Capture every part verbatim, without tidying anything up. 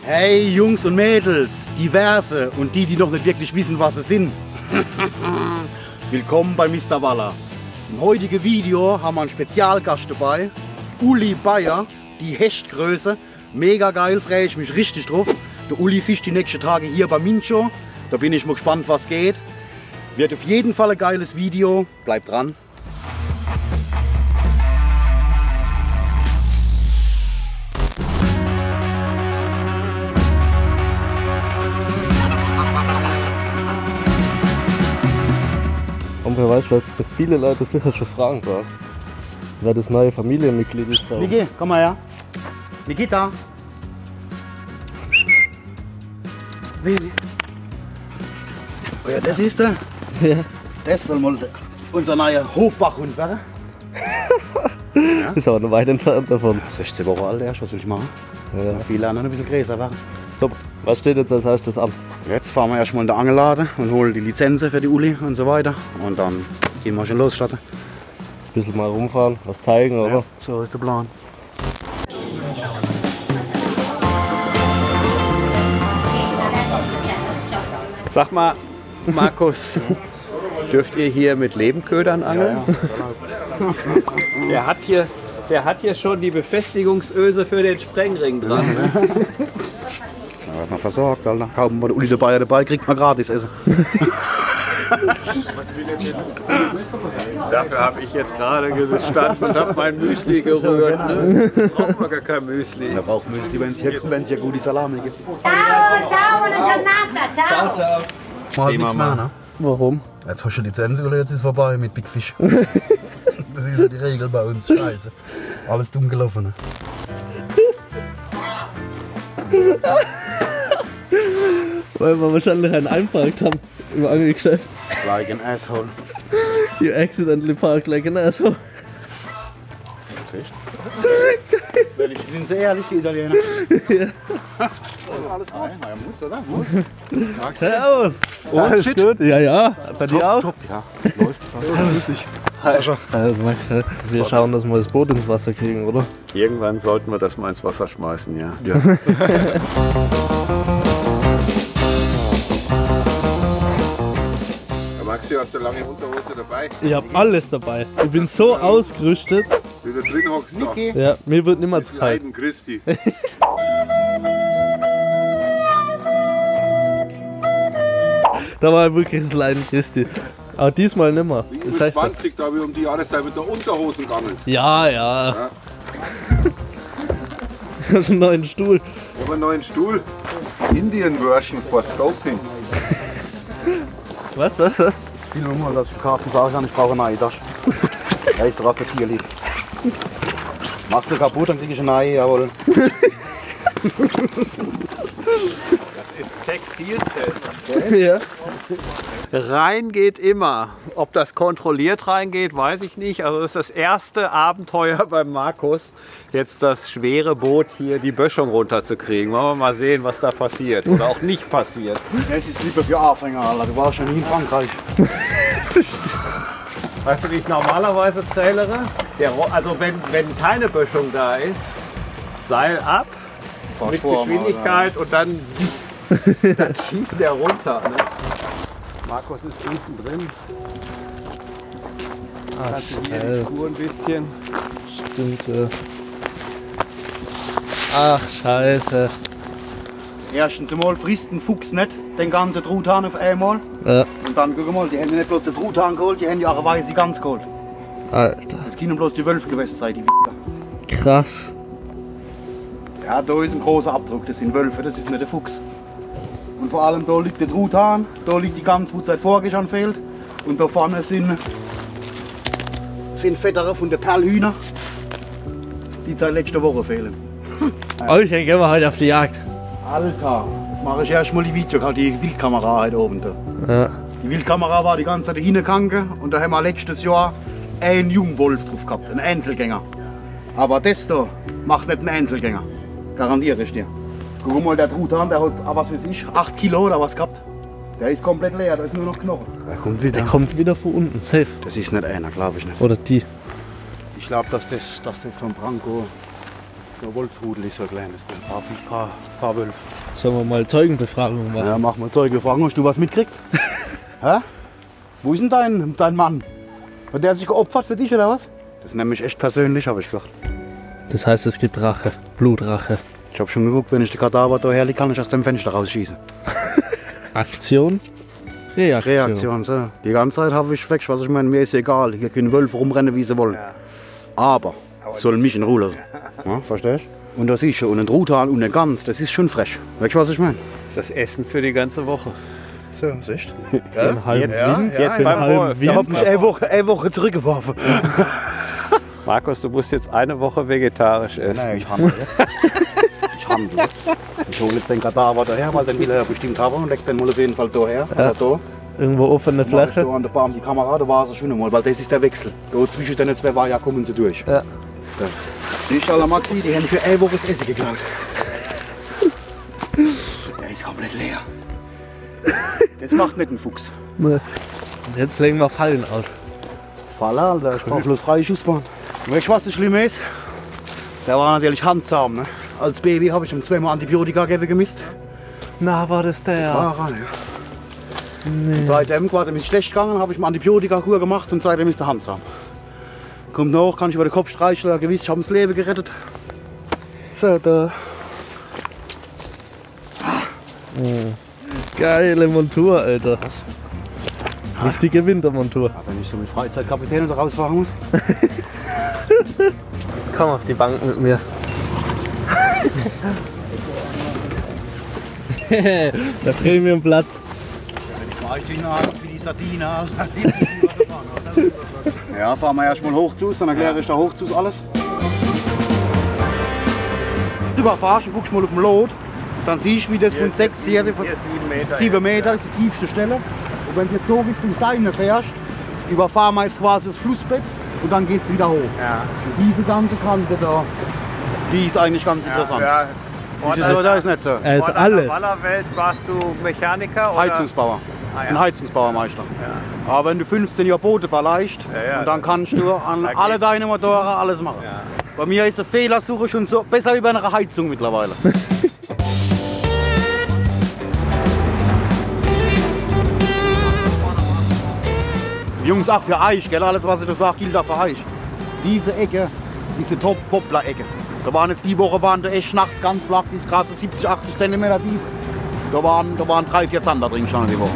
Hey Jungs und Mädels, diverse und die, die noch nicht wirklich wissen, was sie sind. Willkommen bei Mister Waller. Im heutigen Video haben wir einen Spezialgast dabei. Uli Bayer, die Hechtgröße. Mega geil, freue ich mich richtig drauf. Der Uli fischt die nächsten Tage hier bei Mincho. Da bin ich mal gespannt, was geht. Wird auf jeden Fall ein geiles Video. Bleibt dran. Und wer weiß, was viele Leute sicher schon fragen werden, wer das neue Familienmitglied ist. Niki, komm mal her. Nikita. Willi. Oh ja, das ist der. Ja. Das soll mal unser neuer Hofwachhund werden. Ja. Ist aber noch weit entfernt davon. sechzehn Wochen alt erst, was will ich machen? Ja. Viele lernen ein bisschen größer werden. Top. Was steht jetzt als erstes an? Jetzt fahren wir erstmal in den Angelladen und holen die Lizenzen für die Uli und so weiter. Und dann gehen wir schon los starten. Ein bisschen mal rumfahren, was zeigen, oder? Ja, so ist der Plan. Sag mal, Markus, dürft ihr hier mit Lebenködern angeln? Ja, ja. Der hat hier, der hat hier schon die Befestigungsöse für den Sprengring dran. Ne? Da wird man versorgt, Alter. Kaum mal der Uli dabei dabei, kriegt man gratis Essen. Dafür habe ich jetzt gerade gestanden und habe mein Müsli gerührt. Ne? Braucht man gar kein Müsli. Er braucht Müsli, wenn es hier, wenn's hier gute Salami gibt. Ciao, ciao, buona giornata, ciao. Ciao. Man hat nichts mehr, ne? Warum? Jetzt hast du Lizenz oder jetzt ist vorbei mit Big Fish. Das ist ja die Regel bei uns. Scheiße. Alles dumm gelaufen. Ne? Weil wir wahrscheinlich einen einparkt haben im Angelgeschäft. Like an asshole. You accidentally parked like an asshole. Sind sie ehrlich, die Italiener? Ja. Alles gut. Ja, muss, oder? Muss. Servus. Oh, Alles shit. gut? Ja, ja. Bei Top, dir auch? top, ja. Läuft. Lustig. Also, Max, wir schauen, dass wir das Boot ins Wasser kriegen, oder? Irgendwann sollten wir das mal ins Wasser schmeißen, ja. Ja. Maxi, hast du lange Unterhose dabei? Ich hab alles dabei. Ich bin so ausgerüstet. Wie du drin hockst da. Niki. Ja, mir wird nicht mehr Das zu kalt. Leiden Christi. Da war wirklich das Leiden Christi. Aber diesmal nicht mehr. Wie Das mit heißt, zwanzig, da habe ich um die Jahreszeit mit der Unterhosen geangelt. ja, ja. Ja. Ich hab einen neuen Stuhl. Ich habe einen neuen Stuhl. Indian Version for Scoping. Was, was, was? Viel Nummer, dass ich Carsten sagen kann, ich brauche eine neue Tasche. Da ist der Rest der Tierlieb. Machst du kaputt, dann krieg ich eine neue, jawohl. Das ist Zack Field Test. Ja. Rein geht immer. Ob das kontrolliert reingeht, weiß ich nicht. Also das ist das erste Abenteuer beim Markus, jetzt das schwere Boot hier die Böschung runterzukriegen. Wollen wir mal sehen, was da passiert oder auch nicht passiert. Es ist lieber für Anfänger, Alter. Du warst schon nie in Frankreich. Weißt du, wie ich normalerweise trailere? Der, Ro- also wenn, wenn keine Böschung da ist, Seil ab, Fahrst mit vor, Geschwindigkeit und dann, dann schießt der runter. Ne? Markus ist unten drin. Ah, Kannst du hier scheiße. die Spur ein bisschen. Stimmt, ja. Ach, scheiße. Erstens einmal frisst ein Fuchs nicht den ganzen Truthahn auf einmal. Ja, Und dann, guck mal, die haben nicht bloß den Truthahn geholt, die haben ja auch eine weiße Gans geholt. Alter. Das können bloß die Wölfe gewesen sein, die Wichser. Krass. Ja, da ist ein großer Abdruck, das sind Wölfe, das ist nicht der Fuchs. Und vor allem da liegt der Truthahn, da liegt die Gans, die seit vorher schon fehlt. Und da vorne sind, sind Fettere von den Perlhühner, die seit letzter Woche fehlen. Oh, ich gehen wir heute auf die Jagd. Alter, jetzt mache ich erstmal die Video, die Wildkamera heute oben da. Ja. Die Wildkamera war die ganze Zeit hingegangen und da haben wir letztes Jahr einen Jungwolf drauf gehabt, einen Einzelgänger. Aber das da macht nicht einen Einzelgänger, garantiere ich dir. Guck mal, der Truthahn, der hat, ah, was weiß ich, acht Kilo oder was gehabt. Der ist komplett leer, da ist nur noch Knochen. Der kommt wieder. Der kommt wieder von unten, safe. Das ist nicht einer, glaube ich nicht. Oder die. Ich glaube, dass das, dass das von Branko Der Wolfsrudel ist so ein kleines, ein paar, paar, paar Wölfe. Sollen wir mal Zeugenbefragung machen? Ja, mach mal Zeugenbefragung. Hast du was mitgekriegt? Hä? Wo ist denn dein, dein Mann? Hat der sich geopfert für dich oder was? Das ist nämlich echt persönlich, habe ich gesagt. Das heißt, es gibt Rache, Blutrache. Ich habe schon geguckt, wenn ich den Kadaver da herlege, kann ich aus dem Fenster rausschießen. Aktion, Reaktion. Reaktion, so. Die ganze Zeit habe ich weg, was ich meine, mir ist egal. Hier können Wölfe rumrennen, wie sie wollen. Ja. Aber sollen mich in Ruhe lassen. Ja, verstehst du? Und das ist schon, und ein Truthahn und eine Gans, das ist schon frech. Weißt du, was ich meine? Das ist das Essen für die ganze Woche. So, siehst du? Den halben Jetzt- Wind, ja, jetzt den ja. halben Der hat Wind. mich eine Woche, eine Woche zurückgeworfen. Markus, du musst jetzt eine Woche vegetarisch essen. Nein, ich handle jetzt. Ich handle jetzt. Ich hole jetzt den Kadaver daher, weil den will er ja bestimmt haben und leg den mal auf jeden Fall daher. Ja. Da. Irgendwo offene Mach ich Fläche. da an der Bahn die Kamera, da war sie schon einmal, weil das ist der Wechsel. Da zwischen den zwei Weiher kommen sie durch. Ja. Siehst du, alle Maxi, die haben für eine Woche das Essen geklaut. Der ist komplett leer. Das macht nicht einen Fuchs. Und jetzt legen wir Fallen aus. Falle, Alter, ich brauche bloß freie Schussbahn. Und weißt du, was das Schlimme ist? Der war natürlich handzahm. Ne? Als Baby habe ich ihm zweimal Antibiotika gegeben gemisst. Na, war das der? War er, ja. Nee. Seitdem war ihm schlecht gegangen, habe ich ihm Antibiotika-Kur gemacht und seitdem ist er handsam. Kommt noch, kann ich über den Kopf streicheln, gewiss, ich habe ihm das Leben gerettet. So, da. Geile Montur, Alter. Richtige Wintermontur. Ja, wenn ich so mit Freizeitkapitän da rausfahren muss. Komm auf die Bank mit mir. Der Premiumplatz. Wie die Sardine. Ja, fahren wir erstmal hoch zu, dann erkläre ich da hoch zu alles. Überfahrst und guckst mal auf dem Lot, dann siehst du, wie das von sechs, sieben Meter. sieben Meter ist die tiefste Stelle. Und wenn du jetzt so Richtung Steine fährst, überfahren wir jetzt quasi das Flussbett und dann geht es wieder hoch. Ja. Und diese ganze Kante da, die ist eigentlich ganz interessant. Ja. Ist es so, da ist nicht so. Er ist Vor alles. deiner Wallerwelt warst du Mechaniker oder? Heizungsbauer. Ah, ja. Ein Heizungsbauermeister. Aber wenn du fünfzehn Jahre Boote verleihst, Ja, ja, und dann kannst du an da alle geht- deine Motoren alles machen. Ja. Bei mir ist eine Fehlersuche schon so besser wie bei einer Heizung mittlerweile. Jungs, auch für Eich, gell? Alles was ich da sage, gilt auch für Eich. Diese Ecke, diese Top-Poplar-Ecke. Da waren jetzt die Woche waren da echt nachts ganz flach, die ist gerade so siebzig, achtzig Zentimeter tief. Da waren, da waren drei, vier Zander drin schon die Woche.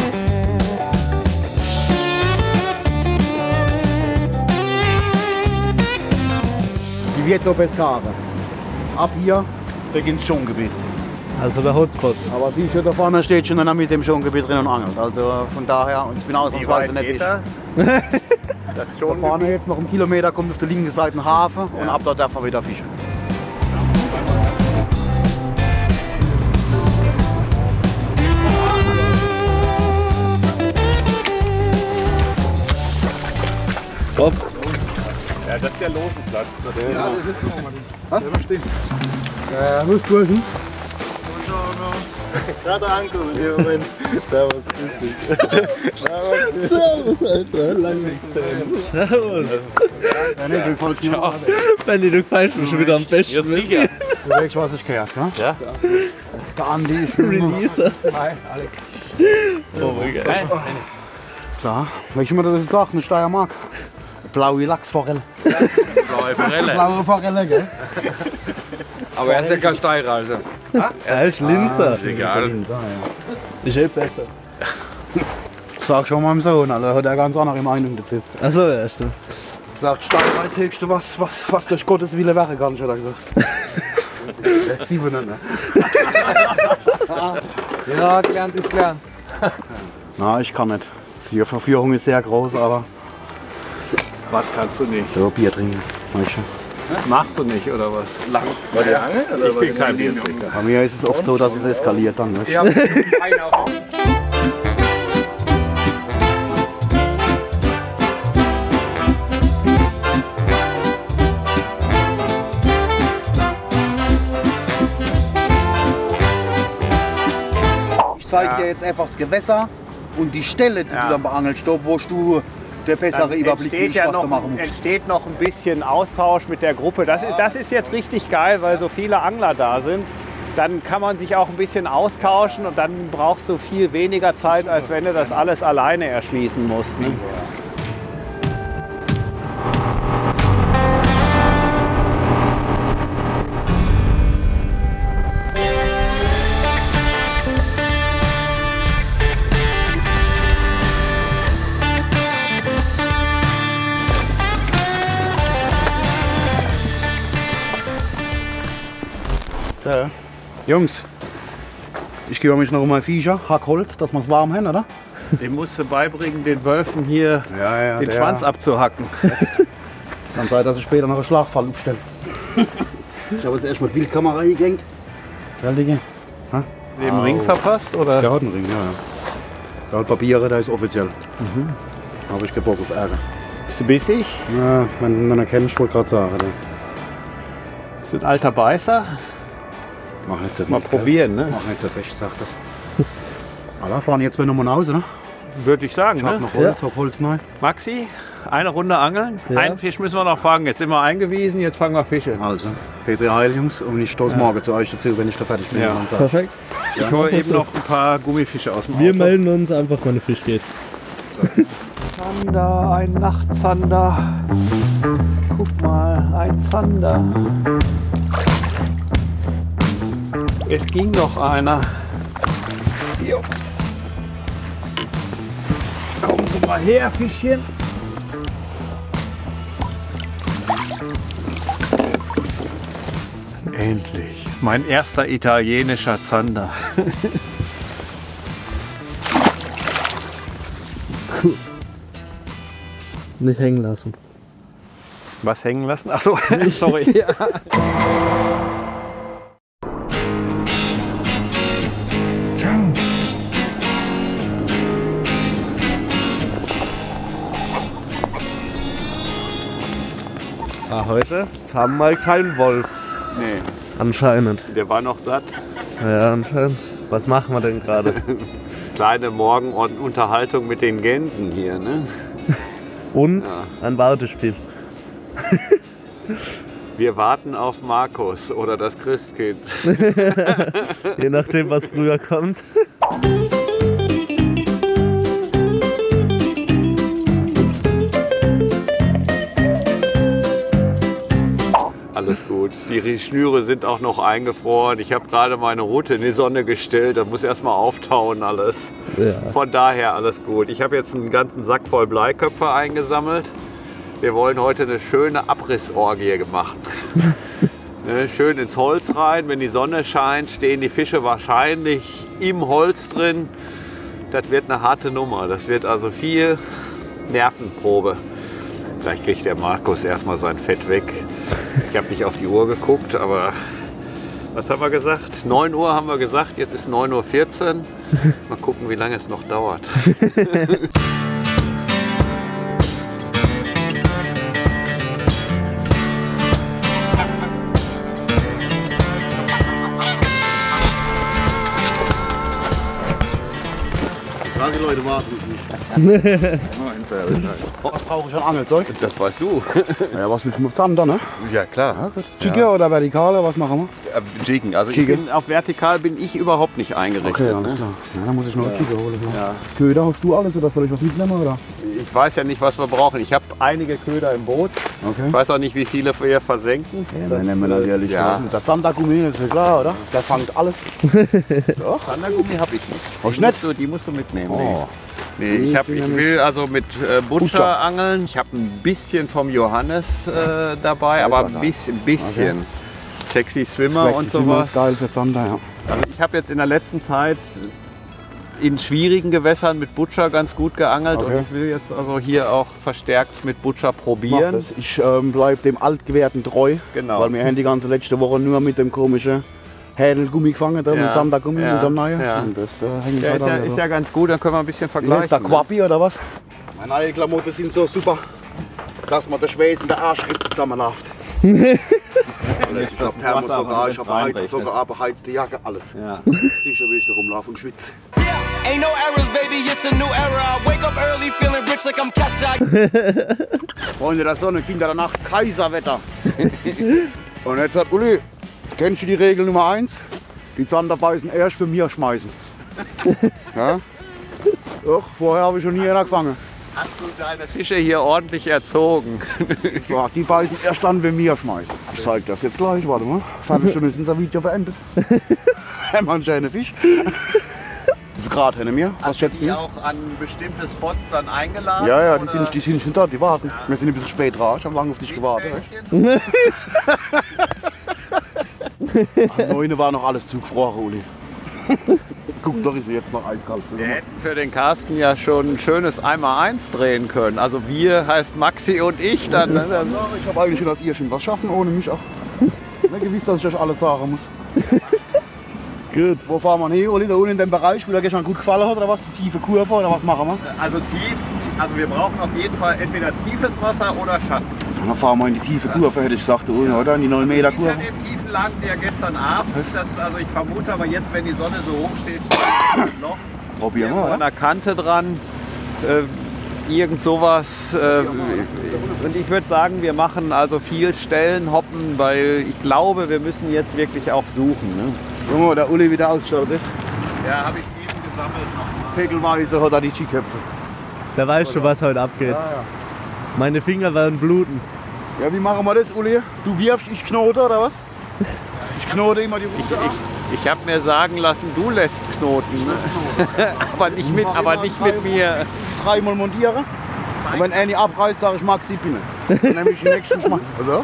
Die Vieto Pescare. Ab hier beginnt das Schongebiet. Also der Hotspot. Aber siehst du, da vorne steht schon einer mit dem Schongebiet drin und angelt. Also von daher, und ich bin Wie ausnahmsweise weit nicht geht ich. das? Das ist Da schon vorne jetzt noch einen Kilometer kommt auf der linken Seite ein Hafen und ab dort darf man wieder fischen. Top. Ja, das ist der Losenplatz. Das ist Ja, das ist nochmal. Was? Ja, stimmt. Ja, muss durch. Ja, danke. Moment. Servus, grüß dich. Servus, Alter. Lang nichts gesehen. Servus. Ja, nee, du gefällt mir. Benni, du gefällst mir schon wieder am besten. Ja, sicher. Du weißt, was ich gehört, ne? Ja. Der Andi ist Releaser. Hi, Alex. Oh mein Gott. klar. Weißt du, wie man das sagt? Eine Steiermark. Blaue Lachsforelle. Blaue Forelle. Blaue Forelle, gell? Aber er ist ja kein Steirer, also. Er ist Linzer. Egal. Ist eh besser. Sag schon meinem Sohn, Alter, hat er ganz andere Meinung dazu. Achso, ja, stimmt. Sagt, Steirer ist das Höchste, was, was, was durch Gottes Wille wäre, gar nicht, hat er gesagt. Sieben, ne? Ja, gelernt ist gelernt. Na, ich kann nicht. Die Verführung ist sehr groß, aber Was kannst du nicht? so Bier trinken. Weißt du? Machst du nicht oder was? War der Angel? Oder Ich bin kein Biertrinker. Bei mir ist es oft so, dass es eskaliert dann. Weißt du? Ja, einen auf. Ich zeige dir jetzt einfach das Gewässer und die Stelle, die Ja. du dann beangelst, da wo du der bessere dann Überblick, wie entsteht, ich ja was noch, da machen muss. entsteht noch ein bisschen Austausch mit der Gruppe. Das, ist- das ist jetzt richtig geil, weil so viele Angler da sind. Dann kann man sich auch ein bisschen austauschen und dann brauchst du viel weniger Zeit, als wenn du das alles alleine erschließen musst. Ne? Ja. Jungs, ich kümmere mich noch um mein Viecher, hack Holz, dass wir es warm haben, oder? Dem musst du beibringen, den Wölfen hier Ja, ja, den der- Schwanz abzuhacken. Kann sein, dass ich später noch einen Schlagfall aufstelle. Ich habe jetzt erst mal die Wildkamera hingehängt. Ja, Digga. Den Ring verpasst? Oder? Der hat einen Ring, ja. ja. Der hat Papiere, der ist offiziell. Da habe ich keinen Bock auf Ärger. Bist du bissig? Ja, wenn man erkennt, ich wollte gerade sagen. Der Bist du ein alter Beißer? mach nicht so Mal fest, probieren, ne? gell? Mach nicht so fest, sagt das. Aber fahren jetzt nochmal nach Hause, ne? Würde ich sagen, Ich hab ne? noch Holz, hab Holz neu. Maxi, eine Runde angeln. Ja. Einen Fisch müssen wir noch fangen. Jetzt sind wir eingewiesen, jetzt fangen wir Fische. Also, Petri Heil, Jungs, und ich stoße morgen zu euch dazu, wenn ich da fertig bin. Ja. Und sag, Perfekt. Ich hole eben noch ein paar Gummifische aus dem Wir Auto. melden uns einfach, wenn der Fisch geht. Zander, ein Nachtzander. Guck mal, ein Zander. Es ging noch einer. Jups. Kommen Sie mal her, Fischchen. Endlich. Mein erster italienischer Zander. Nicht hängen lassen. Was hängen lassen? Achso, sorry. Ja. Ah, heute haben wir keinen Wolf. Nee, Anscheinend. der war noch satt. Ja, anscheinend. Was machen wir denn gerade? Kleine Morgenunterhaltung mit den Gänsen hier, ne? Und Ja. ein Wartespiel. Wir warten auf Markus oder das Christkind. Je nachdem, was früher kommt. Alles gut. Die Schnüre sind auch noch eingefroren. Ich habe gerade meine Rute in die Sonne gestellt. Da muss erstmal auftauen alles. Ja. Von daher alles gut. Ich habe jetzt einen ganzen Sack voll Bleiköpfe eingesammelt. Wir wollen heute eine schöne Abrissorgie machen. Ne, schön ins Holz rein. Wenn die Sonne scheint, stehen die Fische wahrscheinlich im Holz drin. Das wird eine harte Nummer. Das wird also viel Nervenprobe. Vielleicht kriegt der Markus erstmal sein Fett weg. Ich habe nicht auf die Uhr geguckt, aber was haben wir gesagt? neun Uhr haben wir gesagt, jetzt ist neun Uhr vierzehn. Mal gucken, wie lange es noch dauert. Ja, die Leute warten mich nicht. Was brauche ich an Angelzeug? Das weißt du. Ja, was mit dem Zander, ne? Ja, klar. Jigger oder vertikale, was machen Äh, Jiggen. Also ich Jiggen. bin, auf vertikal bin ich überhaupt nicht wir? eingerichtet. Okay, alles ne? klar. Ja, dann muss ich noch einen Jigger holen. Ja. Köder, hast du alles oder soll ich was mitnehmen? Oder? Ich weiß ja nicht, was wir brauchen. Ich habe einige Köder im Boot. Ich Okay. weiß auch nicht, wie viele wir versenken. Dann nehmen wir natürlich Ja. ja. Der Zandergummi, das ist ja klar, oder? Der fängt alles. Zandergummi habe ich nicht. Hast Die du musst du, die musst du mitnehmen. Oh. Nee, ich, hab, ich will also mit äh, Butcher, Butcher. angeln. Ich habe ein bisschen vom Johannes äh, dabei, aber ein bisschen, bisschen. Sexy Swimmer Sexy und Swimmer sowas. ist geil für Zander, ja. Also ich habe jetzt in der letzten Zeit in schwierigen Gewässern mit Butcher ganz gut geangelt Okay. und ich will jetzt also hier auch verstärkt mit Butcher Mach probieren. das. Ich ähm, bleibe dem Altgewährten treu, Genau. weil wir haben die ganze letzte Woche nur mit dem komischen Hädelgummi gefangen, da Ja. mit Zandergummi, Ja. mit so einem neuen. Ja. Und das äh, hängt Ja, halt ist, ja, an, ist also. ja ganz gut, dann können wir ein bisschen Wie vergleichen. heißt der ne? Quappi oder was? Meine neuen Klamotten sind so super, dass man den Schweiß in der Arschritze zusammenläuft. Ich das hab Thermos Wasser sogar, aber ich hab mit eine reinrechnet. sogar beheizte Jacke, alles. Ja. Sicher will ich da rumlaufen und schwitze. Ain't no errors, baby, it's a new era. I wake up early, feeling rich like I'm Kesha. Freunde der Sonne, Kinder der Nacht, Kaiserwetter. Und jetzt hat Uli, kennst du die Regel Nummer eins? Die Zander beißen erst für mir schmeißen. Ja? Doch, vorher habe ich schon nie einer gefangen. Hast du deine Fische hier ordentlich erzogen? Ja, die beißen erst dann, wenn wir schmeißen. Ich zeig das jetzt gleich, warte mal. Viertelstunde ist unser Video beendet. Haben wir einen schönen Fisch. Gerade hinter mir. Was Hast du schätzt die du? auch an bestimmte Spots dann eingeladen? Ja, ja, die oder? sind, die sind schon da, die warten. Wir sind ein bisschen spät dran, ich habe lange auf dich gewartet. Am neun war noch alles zugefroren, Uli. Guck, doch ist sie jetzt noch eiskalt. Wir hätten für den Carsten ja schon ein schönes einmal eins drehen können. Also wir heißt Maxi und ich dann. Ne? Ja, ich habe eigentlich schon, dass ihr schon was schaffen, ohne mich auch. Nicht gewiss, dass ich euch alles sagen muss. Gut, wo fahren wir hin, Uli? Da unten in dem Bereich, wo dir gestern gut gefallen hat, oder was? Die tiefe Kurve, oder was machen wir? Also tief, also wir brauchen auf jeden Fall entweder tiefes Wasser oder Schatten. Dann fahren wir in die tiefe Kurve, hätte ich gesagt, Uli, oder? In die neun Meter Kurve. Hinter dem Tiefen lagen sie ja gestern Abend. Das, also ich vermute aber jetzt, wenn die Sonne so hoch steht, steht ein Loch. Probieren wir, Irgendwo oder? an der Kante dran. Äh, irgend sowas. Äh, und ich würde sagen, wir machen also viel Stellen hoppen, weil ich glaube, wir müssen jetzt wirklich auch suchen. Ne? Guck mal, der Uli wieder ausgeschaut ist. Ja, habe ich eben gesammelt nochmal. Pegelweise hat er die Skiköpfe. Da weißt du, was heute abgeht. Ja, ja. Meine Finger werden bluten. Ja, wie machen wir das, Uli? Du wirfst, ich knote, oder was? Ich knote immer die Ich, Rute ab. ich, ich habe mir sagen lassen, du lässt knoten. Ne? aber nicht mit, aber nicht mit mir. Dreimal montieren. Und wenn einer abreißt, sage ich, Maxi, bin ich. Dann nehme ich den nächsten Schmeiß, oder?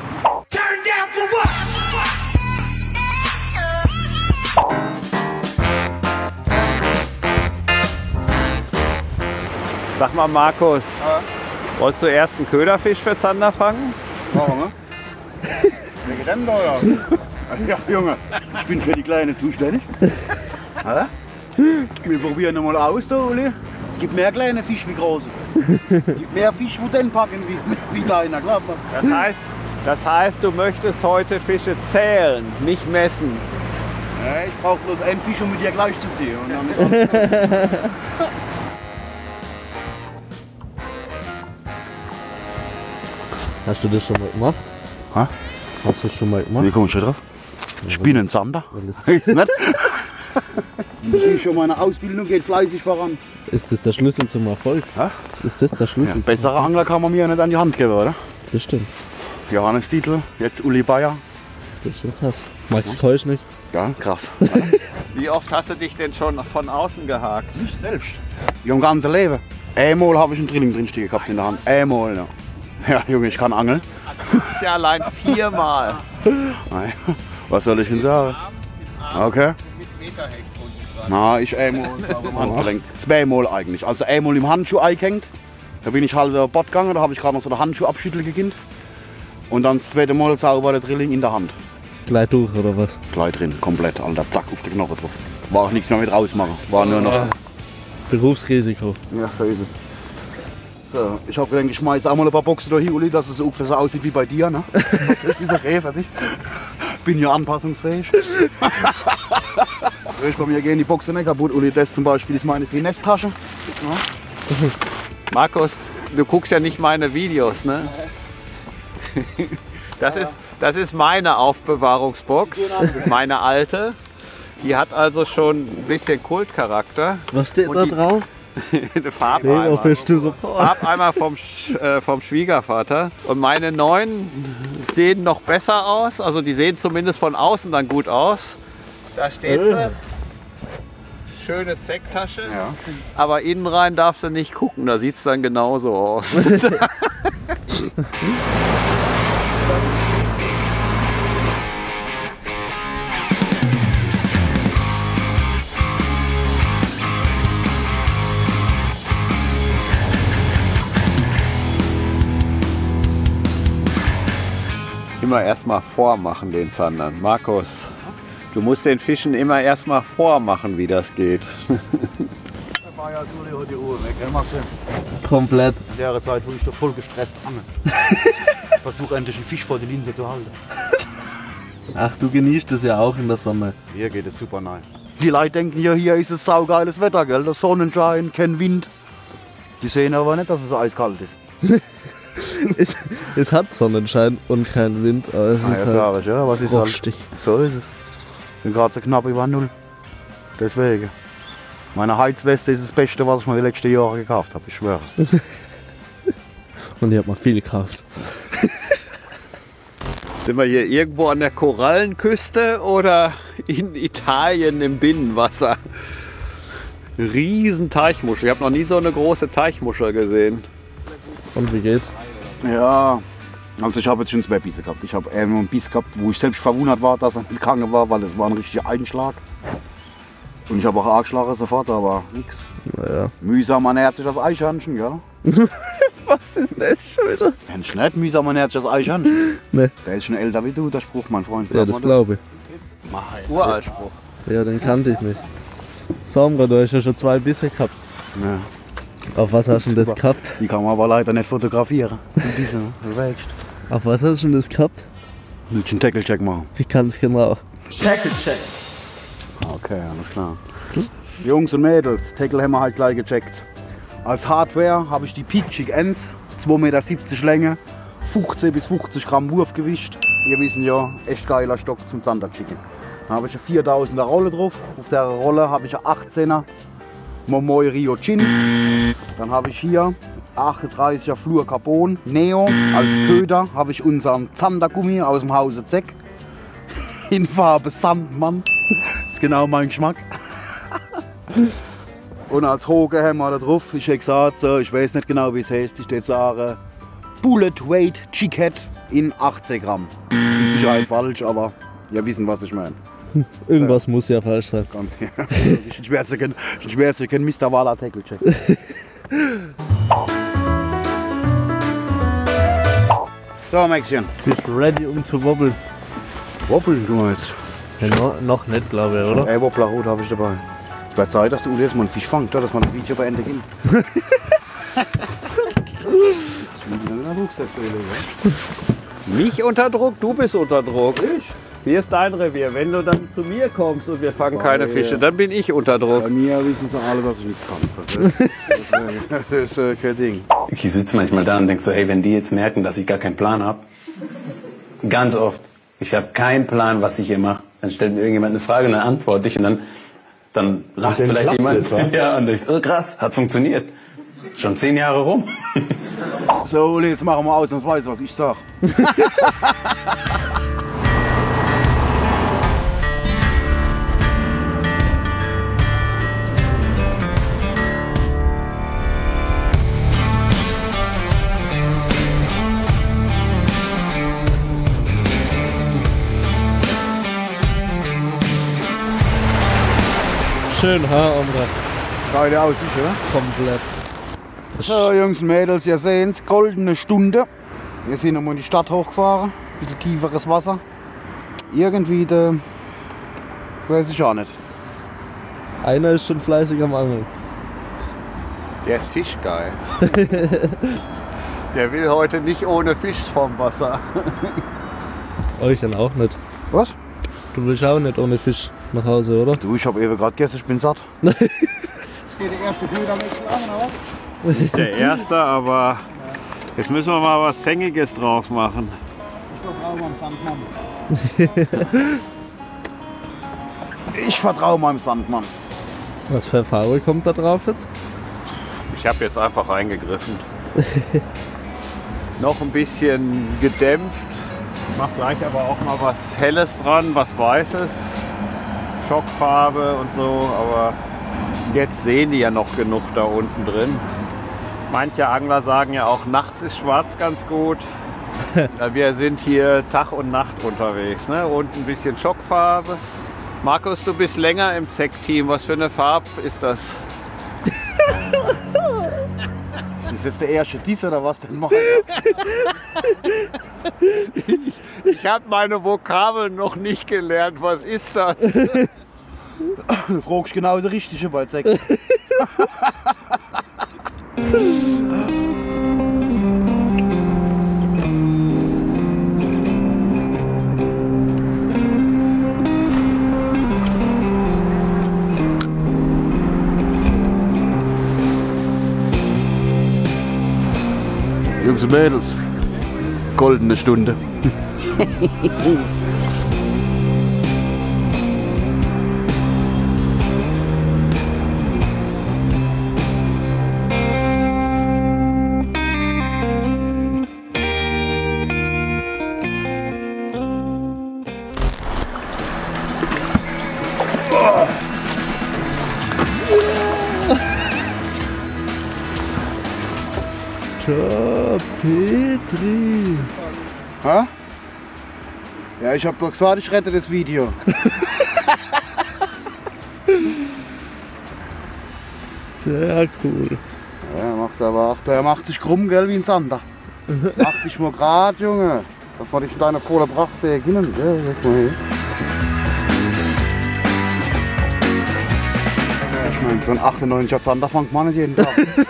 Sag mal, Markus, Ja. wolltest du erst einen Köderfisch für Zander fangen? Machen wir. Wer geht denn da, ja? Ja, Junge, ich bin für die Kleine zuständig. Hä? Wir probieren noch mal aus, da, Uli. Es gibt mehr kleine Fische wie große. Es gibt mehr Fische, die den packen wie, wie deiner, glaub was. Das heißt, das heißt, du möchtest heute Fische zählen, nicht messen. Ja, ich brauche bloß einen Fisch, um mit dir gleich zu ziehen. Und dann ist alles besser. Hast du das schon mal gemacht? Hä? Hast du das schon mal gemacht? Wie komme ich schon drauf? Spinnenzander. Weil das- Nicht? Ich sehe schon, meine Ausbildung geht fleißig voran. Ist das der Schlüssel zum Erfolg? Hä? Ist das der Schlüssel? Ja, bessere Angler kann man mir nicht an die Hand geben, oder? Das stimmt. Johannes Titel, jetzt Uli Bayer. Das ist schon krass. Max Keusch nicht? Ja, krass. Wie oft hast du dich denn schon von außen gehakt? Nicht selbst. Im ganzen Leben. Einmal habe ich einen Drilling drinstehen gehabt in der Hand. Einmal, ja. Ja, Junge, ich kann angeln. Das ist ja allein viermal. Nein. Was soll ich denn sagen? Okay. Mit Meterhecht unten dran. Na, ich einmal am Handgelenk. Zweimal eigentlich. Also einmal im Handschuh eingehängt. Da bin ich halt über Bord gegangen, da habe ich gerade noch so den Handschuh abschütteln gekündigt. Und dann das zweite Mal sauber der Drilling in der Hand. Gleich durch oder was? Gleich drin, komplett, Alter. Zack, auf den Knochen drauf. War auch nichts mehr mit rausmachen. War nur noch. Berufsrisiko. Ja, so ist es. So, ich habe gedacht, ich schmeiße auch mal ein paar Boxen da hin, Uli, dass es so ungefähr so aussieht wie bei dir. Ne? Das ist okay, fertig. Bin ja anpassungsfähig. Ich bei mir gehen die Boxen nicht kaputt, Uli. Das zum Beispiel ist meine Finesse-Tasche. Ja. Markus, du guckst ja nicht meine Videos, ne? Das ist, das ist meine Aufbewahrungsbox, meine alte. Die hat also schon ein bisschen Kultcharakter. Was steht Und da die- drauf? Eine Nee, auf Farbeimer. der Styropor. Farbeimer vom, Sch- äh, vom Schwiegervater. Und meine neuen sehen noch besser aus. Also die sehen zumindest von außen dann gut aus. Da steht sie. Schöne Zecktasche. Ja. Aber innen rein darfst du nicht gucken. Da sieht es dann genauso aus. Immer erstmal vormachen den Zandern. Markus, du musst den Fischen immer erstmal vormachen, wie das geht. War ja Uli heute die Ruhe weg. Er macht Sinn. Komplett. In der Zeit, wo ich da voll gestresst ange. Ich versuche endlich einen Fisch vor die Linse zu halten. Ach, du genießt es ja auch in der Sonne. Hier geht es super nein. Die Leute denken ja, hier ist es saugeiles Wetter, gell? Der Sonnenschein, kein Wind. Die sehen aber nicht, dass es so eiskalt ist. es, es hat Sonnenschein und kein Wind, aber es Ah, ist ja, halt sag ich, ja, was ist halt, frostig. so ist es. Bin gerade so knapp über Null. Deswegen. Meine Heizweste ist das Beste, was ich mir die letzten Jahre gekauft habe, ich schwöre. Und die hat mal viel Kraft. Sind wir hier irgendwo an der Korallenküste oder in Italien im Binnenwasser? Riesen Teichmuschel. Ich habe noch nie so eine große Teichmuschel gesehen. Und wie geht's? Ja, also ich habe jetzt schon zwei Bisse gehabt. Ich habe einen Biss gehabt, wo ich selbst verwundert war, dass er nicht gegangen war, weil es war ein richtiger Einschlag. Und ich habe auch angeschlagen sofort, aber nichts. Naja. Mühsam ernährt sich das Eichhörnchen, ja? Was ist denn das schon wieder? Mensch, nicht mühsam ernährt sich das Eichhörnchen. Ne, Der ist schon älter wie du, der Spruch, mein Freund. ja, das glaube ich. Uraltspruch. Ja, den kannte ich nicht. Samra, du hast ja schon zwei Bisse gehabt. Ja, Auf was hast du denn das Super. gehabt? die kann man aber leider nicht fotografieren. Die Bisse, ne? Du wächst. Auf was hast du denn das gehabt? Willst du einen Tackle-Check machen? Ich kann es genau. Okay, alles klar. Jungs und Mädels, Tackle haben wir halt gleich gecheckt. Als Hardware habe ich die Peak Chick Ends, zwei Meter siebzig Länge, fünfzehn bis fünfzig Gramm Wurfgewicht. Wir wissen ja, echt geiler Stock zum Zanderchicken. Dann habe ich eine viertausender Rolle drauf. Auf der Rolle habe ich eine achtzehner Momoi Rio Chin. Dann habe ich hier achtunddreißiger Fluor Carbon Neo. Als Köder habe ich unseren Zandergummi aus dem Hause Zeck. In Farbe Sandmann. Das ist genau mein Geschmack. Und als Hoge haben wir da drauf, ich habe gesagt, so, ich weiß nicht genau wie es heißt, ich würde sagen Bullet Weight Chickhead in achtzehn Gramm. Das ist mit Sicherheit falsch, aber ihr wissen, was ich meine. Irgendwas muss ja falsch sein. Ganz ich werde es kein, ich werde kein Mister Wala Tackle check. So, Maxchen. Bist du ready, um zu wobbeln? Wobbeln du jetzt. Ja, no, noch nicht, glaube ich, oder? Ey, Wobblerhut habe ich dabei. Es wird Zeit, dass du jetzt mal einen Fisch fangst, dass man das Video beendet. Nicht unter Druck, du bist unter Druck. Ich? Hier ist dein Revier. Wenn du dann zu mir kommst und wir fangen Boah, keine ja. Fische, dann bin ich unter Druck. Bei mir wissen sie alle, dass ich nichts kann. Das ist, das ist äh, kein Ding. Ich sitze manchmal da und denke so, hey, wenn die jetzt merken, dass ich gar keinen Plan habe, ganz oft, ich habe keinen Plan, was ich hier mache, dann stellt mir irgendjemand eine Frage und dann antworte ich und dann, dann lacht vielleicht jemand. Ja, und ich so, oh, krass, hat funktioniert. Schon zehn Jahre rum. So, Uli, jetzt machen wir ausnahmsweise, was ich sag. Schön, ha, Omra. Geile Aussicht, oder? Komplett. So, Jungs und Mädels, ihr seht es, goldene Stunde. Wir sind nochmal in die Stadt hochgefahren, ein bisschen tieferes Wasser. Irgendwie, der, weiß ich auch nicht. Einer ist schon fleißig am Angeln. Der ist fischgeil. Der will heute nicht ohne Fisch vom Wasser. Euch dann auch nicht. Was? Du willst auch nicht ohne Fisch nach Hause, oder? Du, ich habe eben gerade gegessen, ich bin satt. Hier der erste Köderwechsel an, oder was? Nicht der erste, aber jetzt müssen wir mal was Fängiges drauf machen. Ich vertraue meinem Sandmann. Ich vertraue meinem Sandmann. Was für Farbe kommt da drauf jetzt? Ich habe jetzt einfach eingegriffen. Noch ein bisschen gedämpft. Ich mache gleich aber auch mal was Helles dran, was Weißes. Schockfarbe und so, aber jetzt sehen die ja noch genug da unten drin. Manche Angler sagen ja auch, nachts ist schwarz ganz gut. Wir sind hier Tag und Nacht unterwegs. Ne? Und ein bisschen Schockfarbe. Markus, du bist länger im Zeck-Team. Was für eine Farbe ist das? Ist das jetzt der erste Diss oder was denn machen? Ich habe meine Vokabeln noch nicht gelernt. Was ist das? Du fragst genau der Richtige bei Zeck. Jungs und Mädels, goldene Stunde. Tja, Petri. Ha? Ja, ich hab doch gesagt, ich rette das Video. Sehr cool. Ja, er macht aber auch, er macht sich krumm, gell, wie ein Zander. Mach dich mal grad, Junge. Dass wir dich in deiner voller Pracht sehen können. Ja, leg mal hin. Ja, ich meine, so ein achtundneunziger Zander fängt man nicht jeden Tag.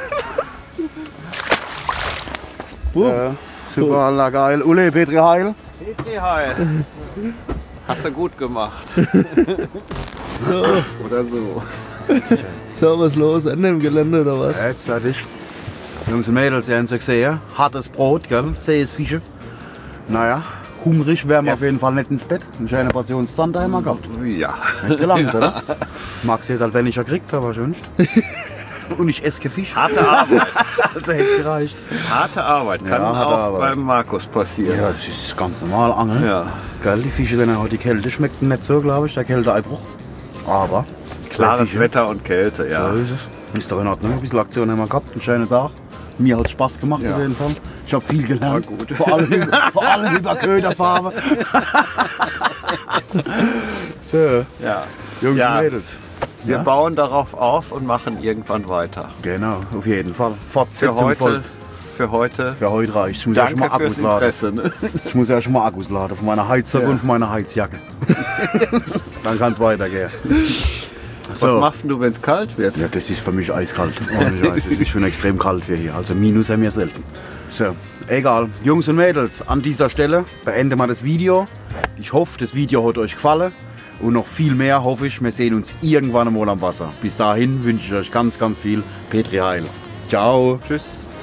Ja, super, Allah, geil. Ule, Petri Heil. Petri Heil. Hast du gut gemacht. So, Oder so. so was los? Ende im Gelände oder was? Ja, jetzt fertig. Jungs und Mädels, ihr habt es gesehen. Hartes Brot, gell? Zähes Fische. Naja, hungrig wären wir auf jeden Fall nicht ins Bett. Eine schöne Portion Zander haben wir gehabt. Ja. Nicht gelangt, oder? Magst du jetzt halt, wenn ich ja kriegt, aber sonst. Und ich esse Fisch. Harte Arbeit. Also hätte es gereicht. Harte Arbeit. Kann Ja, harte auch Arbeit. beim Markus passieren. Ja, das ist ganz normal, Angeln. Ja. Geil, die Fische, wenn er heute die Kälte schmeckt, nicht so, glaube ich, der Kälteeinbruch. Aber Klares Fische. Wetter und Kälte, ja. So ist es. Ist doch in Ordnung. Ein bisschen Aktion haben wir gehabt, einen schönen Tag. Mir hat es Spaß gemacht Ja. auf jeden Fall. Ich habe viel gelernt. War gut. Vor allem, über- vor allem über Köderfarbe. So, ja. Jungs Ja. und Mädels. Wir Ja? bauen darauf auf und machen irgendwann weiter. Genau, auf jeden Fall. Für Fortsetzung heute, folgt. für heute Für heute reicht. Ich muss ja schon mal danke Akkus fürs laden. Interesse. Ne? Ich muss ja schon mal Akkus laden von meiner Heizung Ja. und von meiner Heizjacke. Dann kann es weitergehen. Was machst denn du, wenn es kalt wird? Ja, das ist für mich eiskalt. Ohne Scheiß. Es ist schon extrem kalt für hier. Also Minus haben wir selten. So, egal. Jungs und Mädels, an dieser Stelle beenden wir das Video. Ich hoffe, das Video hat euch gefallen. Und noch viel mehr hoffe ich, wir sehen uns irgendwann einmal am Wasser. Bis dahin wünsche ich euch ganz, ganz viel Petri Heil. Ciao. Tschüss.